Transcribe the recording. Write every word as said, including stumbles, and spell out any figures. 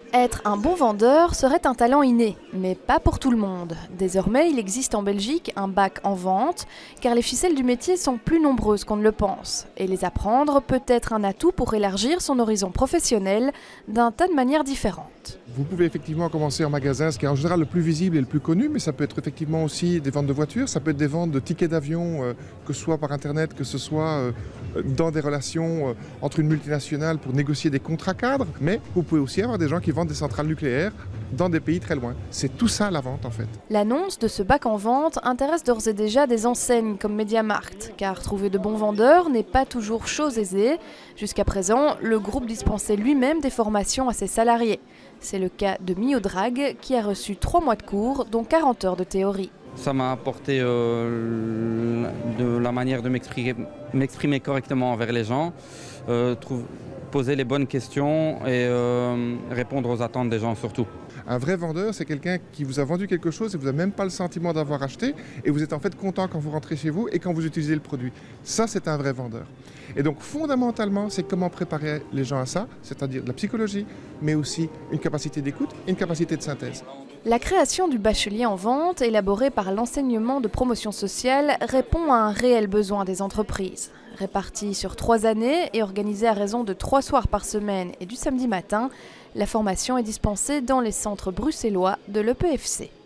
Être un bon vendeur serait un talent inné, mais pas pour tout le monde. Désormais, il existe en Belgique un bac en vente, car les ficelles du métier sont plus nombreuses qu'on ne le pense. Et les apprendre peut être un atout pour élargir son horizon professionnel d'un tas de manières différentes. Vous pouvez effectivement commencer en magasin, ce qui est en général le plus visible et le plus connu, mais ça peut être effectivement aussi des ventes de voitures, ça peut être des ventes de tickets d'avion, euh, que ce soit par internet, que ce soit euh, dans des relations euh, entre une multinationale pour négocier des contrats cadres, mais vous pouvez aussi avoir des gens qui vendent des centrales nucléaires dans des pays très loin. C'est tout ça la vente en fait. L'annonce de ce bac en vente intéresse d'ores et déjà des enseignes comme Mediamarkt, car trouver de bons vendeurs n'est pas toujours chose aisée. Jusqu'à présent, le groupe dispensait lui-même des formations à ses salariés. C'est le cas de Miodrag qui a reçu trois mois de cours, dont quarante heures de théorie. Ça m'a apporté euh, de la manière de m'exprimer correctement envers les gens, euh, trouve, poser les bonnes questions et euh, répondre aux attentes des gens surtout. Un vrai vendeur, c'est quelqu'un qui vous a vendu quelque chose et vous n'avez même pas le sentiment d'avoir acheté et vous êtes en fait content quand vous rentrez chez vous et quand vous utilisez le produit. Ça, c'est un vrai vendeur. Et donc fondamentalement, c'est comment préparer les gens à ça, c'est-à-dire de la psychologie, mais aussi une capacité d'écoute et une capacité de synthèse. La création du bachelier en vente, élaboré par l'enseignement de promotion sociale, répond à un réel besoin des entreprises. Répartie sur trois années et organisée à raison de trois soirs par semaine et du samedi matin, la formation est dispensée dans les centres bruxellois de l'E P F C.